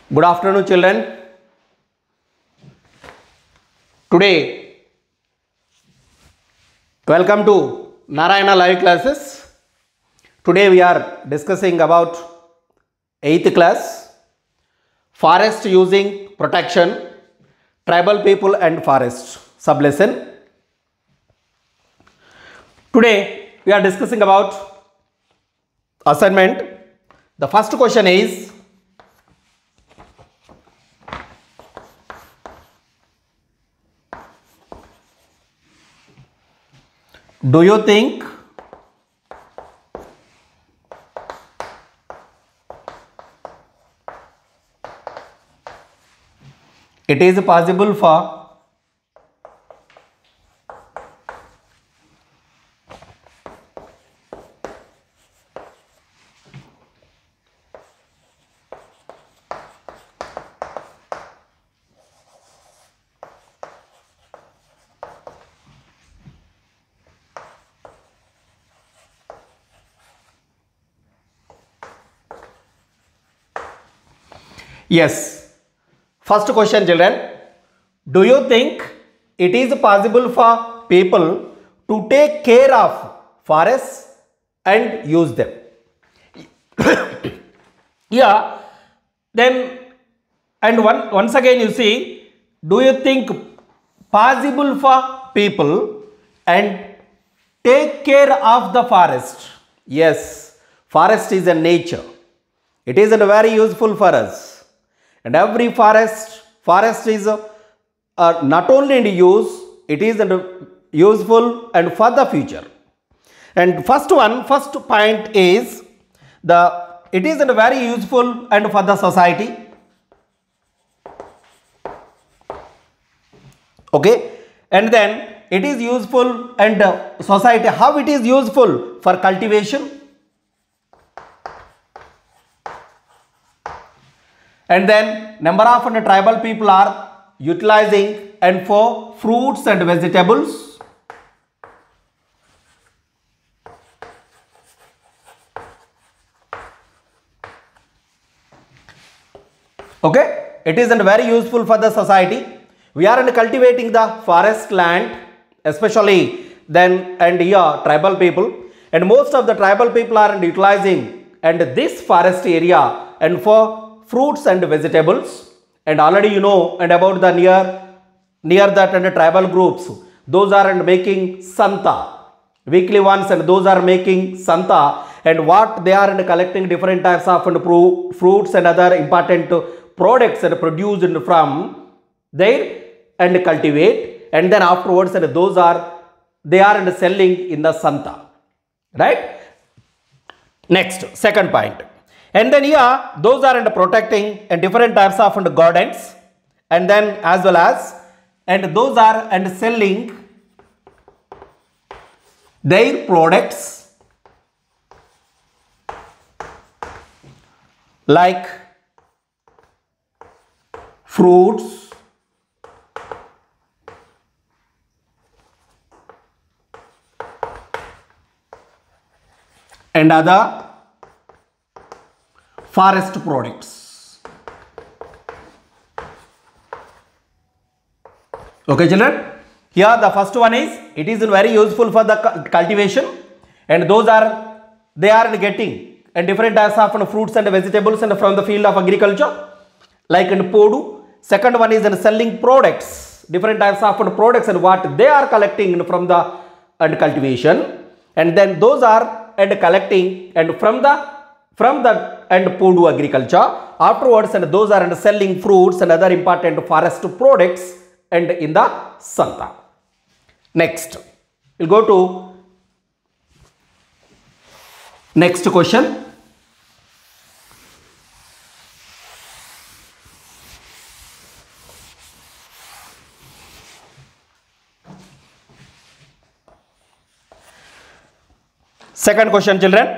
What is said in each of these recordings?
Good afternoon, children. Today, welcome to Narayana Live Classes. Today we are discussing about 8th class, forest using protection, tribal people and forest sublesson. Today we are discussing about assignment. The first question is, do you think it is possible for Yes. First question, children. Do you think it is possible for people to take care of forests and use them? Yeah. Then, and once again you see, do you think possible for people and take care of the forest? Yes. Forest is a nature. It is very useful for us. And every forest is not only in use, it is useful and for the future. And first point is it is very useful and for the society. Okay, and then it is useful and society. How it is useful for cultivation? And then number of tribal people are utilizing and for fruits and vegetables. Okay, it is very useful for the society. We are cultivating the forest land, especially then and here tribal people, and most of the tribal people are utilizing and this forest area and for fruits and vegetables. And already you know and about the near that and tribal groups, those are making santa weekly ones, and those are making santa, and what they are collecting different types of fruits and other important products and produced from there and cultivate, and then afterwards and they are selling in the santa, right? Next, second point. And then here, those are protecting and different types of gardens, and then as well as, and those are selling their products like fruits, and other forest products. Okay, children. Here the first one is, it is very useful for the cultivation, and those are they are getting and different types of fruits and vegetables and from the field of agriculture, like in Podu. Second one is selling products, different types of products and what they are collecting from the cultivation, and then those are collecting and from the and Podu agriculture. Afterwards, and those are selling fruits and other important forest products and in the santa. Next, we'll go to next question. Second question, children.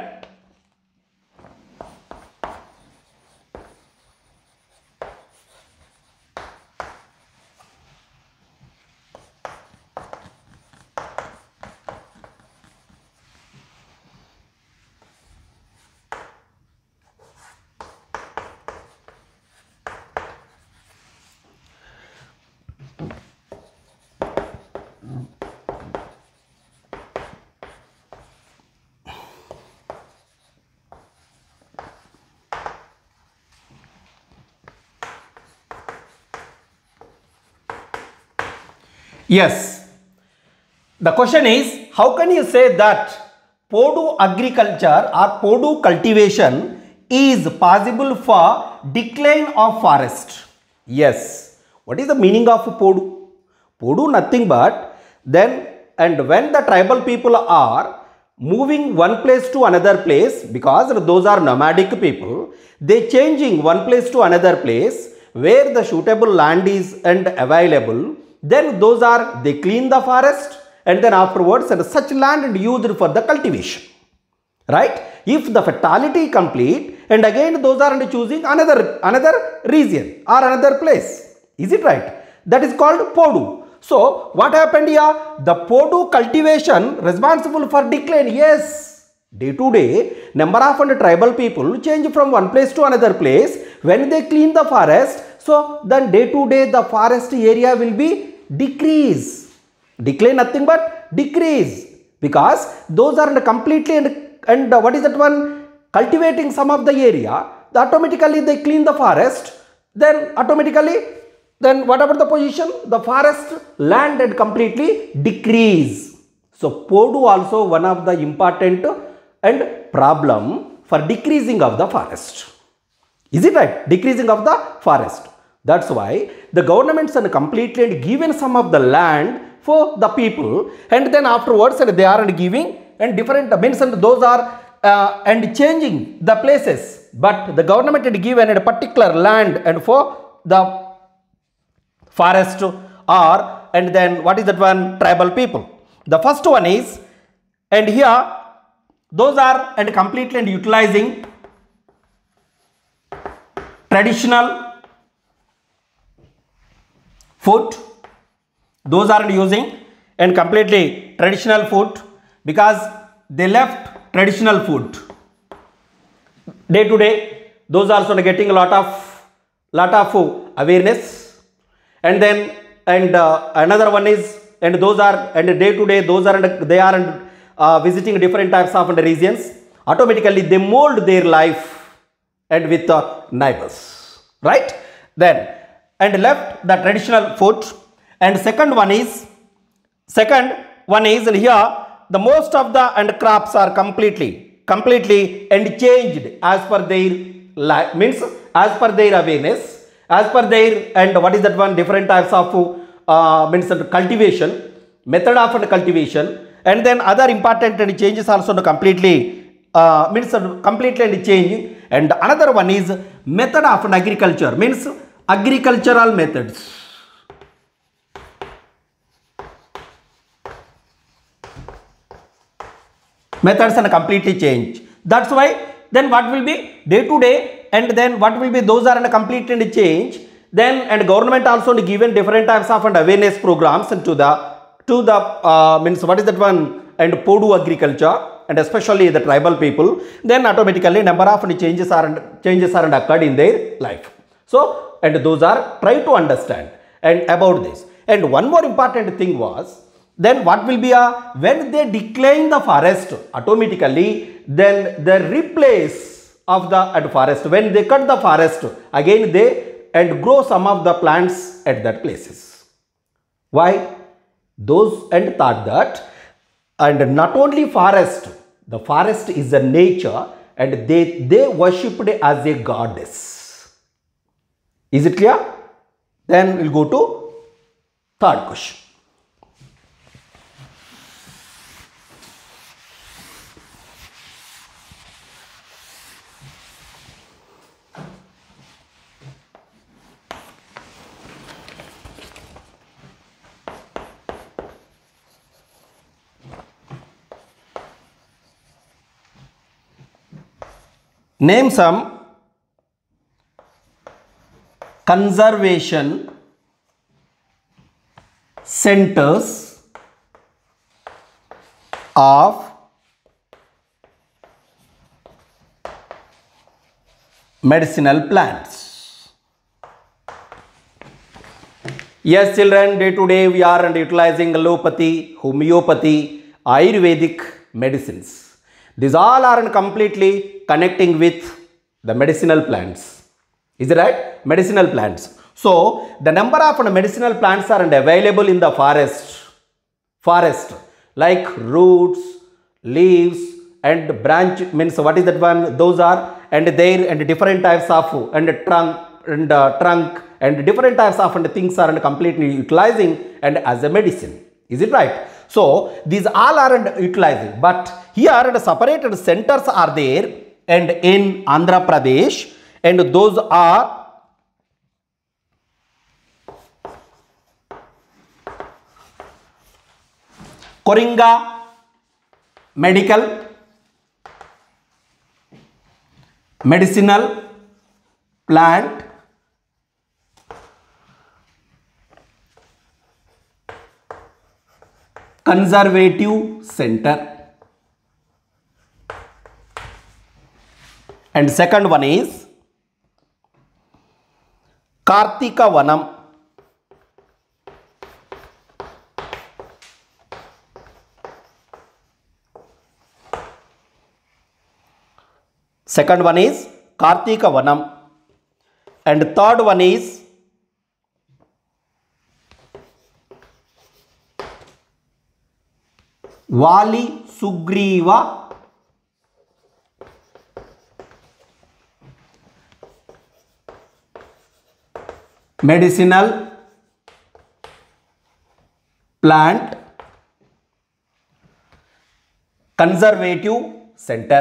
Yes. The question is, how can you say that Podu agriculture or Podu cultivation is possible for decline of forest? Yes. What is the meaning of Podu? Podu nothing but then and when the tribal people are moving one place to another place, because those are nomadic people, they changing one place to another place where the suitable land is and available, then those are, they clean the forest and then afterwards and such land and used for the cultivation, right? If the fertility complete and again those are choosing another region or another place, is it right? That is called Podu. So what happened here? The Podu cultivation responsible for decline. Yes, day to day number of tribal people change from one place to another place when they clean the forest. So then day to day the forest area will be decrease. Decline nothing but decrease, because those are completely and what is that one, cultivating some of the area, automatically they clean the forest, then automatically then whatever the position, the forest land and completely decrease. So Podu also one of the important and problem for decreasing of the forest. Is it right? Decreasing of the forest. That's why the governments are completely given some of the land for the people, and then afterwards and they are giving and different means and those are and changing the places, but the government had given a particular land and for the forest or and then what is that one, tribal people. The first one is, and here those are and completely and utilizing traditional food, those are using and completely traditional food, because they left traditional food day to day, those also getting a lot of awareness, and then and another one is, and those are and day to day those are they are visiting different types of regions, automatically they mold their life and with neighbors, right? Then and left the traditional food. And second one is here the most of the and crops are completely and changed as per their life, means as per their awareness, as per their and what is that one, different types of means cultivation, method of cultivation, and then other important and changes also completely means completely and changing. And another one is method of agriculture, means agricultural methods. Methods and completely change. That's why then what will be day to day and then what will be, those are and completely change. Then and government also given different types of and awareness programs to the means what is that one, and Podu agriculture and especially the tribal people, then automatically number of changes are occurred in their life. So and those are try to understand and about this. And one more important thing was, then what will be when they decline the forest, automatically then the replace of the forest, when they cut the forest, again they and grow some of the plants at that places. Why? Those and thought that, and not only forest, the forest is a nature and they worshipped as a goddess. Is it clear? Then we'll go to third question. Name some conservation centers of medicinal plants. Yes, children, day to day we are utilizing allopathy, homeopathy, Ayurvedic medicines. These all are completely connecting with the medicinal plants. Is it right? Medicinal plants. So the number of medicinal plants are available in the forest like roots, leaves and branch, means what is that one, those are, and there and different types of and trunk and different types of things are completely utilizing and as a medicine. Is it right? So these all are utilizing, but here the separated centers are there and in Andhra Pradesh, and those are Koringa Medical, Medicinal Plant Conservative Center, and second one is Kartika Vanam. Second one is Kartika Vanam, and third one is Vali Sugriva Medicinal Plant Conservative Center.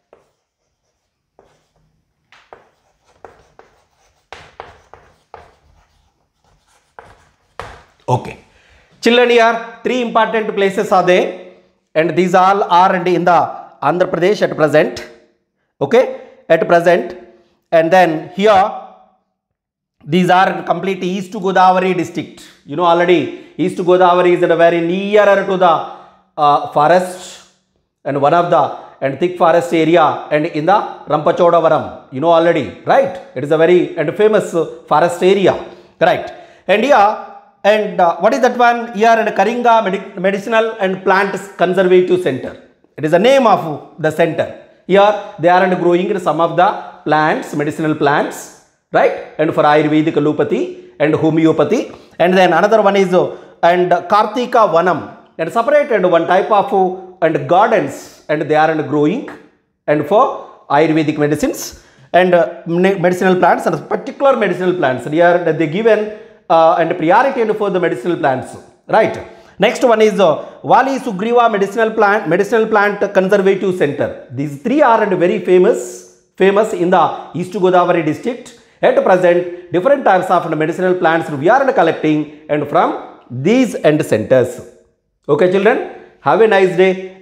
Okay, children, here three important places are there, and these all are in the Andhra Pradesh at present. Okay, at present, and then here these are complete East Godavari district. You know already East Godavari is very nearer to the forest and one of the and thick forest area, and in the Rampachodavaram, you know already, right? It is a very and famous forest area, right? And here and what is that one here, and Karinga Medicinal and Plant Conservative Center. It is the name of the center. Here they are growing some of the plants, medicinal plants, right? And for Ayurvedic, allopathy and homeopathy. And then another one is and Kartika Vanam, and separate and one type of and gardens, and they are growing and for Ayurvedic medicines and medicinal plants, and particular medicinal plants. Here they given and priority for the medicinal plants, right? Next one is Vali Sugriva Medicinal Plant Conservative Center. These three are very famous in the East Godavari district. At present, different types of medicinal plants we are collecting and from these end centers. Okay children, have a nice day.